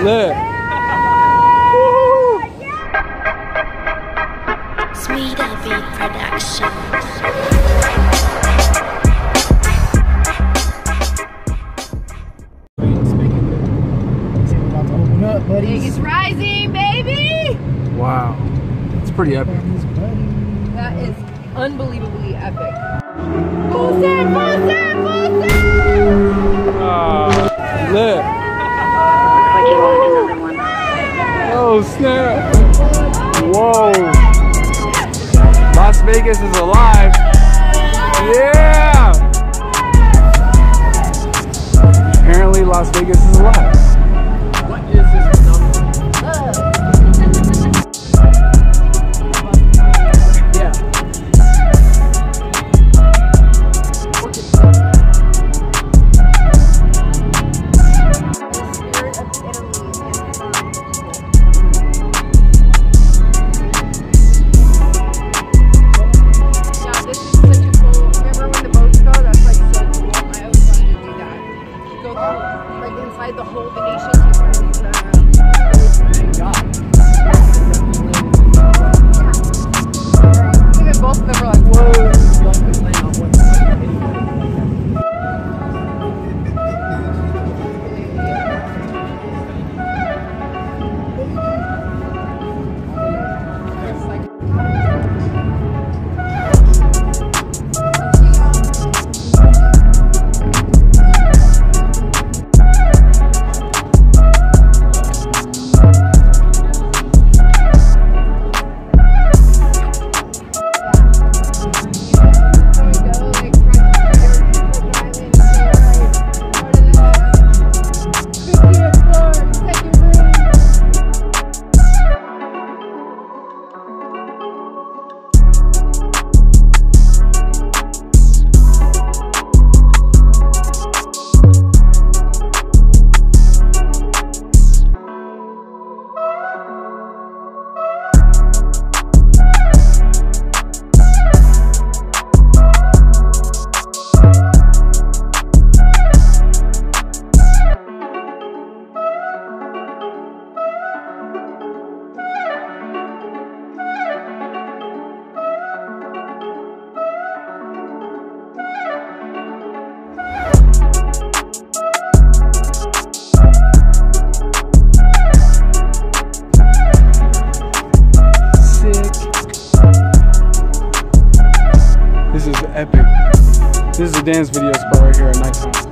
Lit. Sweeter Beat Production. Vegas rising, baby! Wow. It's pretty epic. That is unbelievably epic. Full set, full set, full set! Lit. Looks like you lost another one. Oh snap. Whoa. Las Vegas is alive. Yeah. Apparently Las Vegas is alive. What is this number? Yeah. Inside the whole Venetian, even both of them were like, whoa. This is epic. This is a dance video spot right here at nighttime.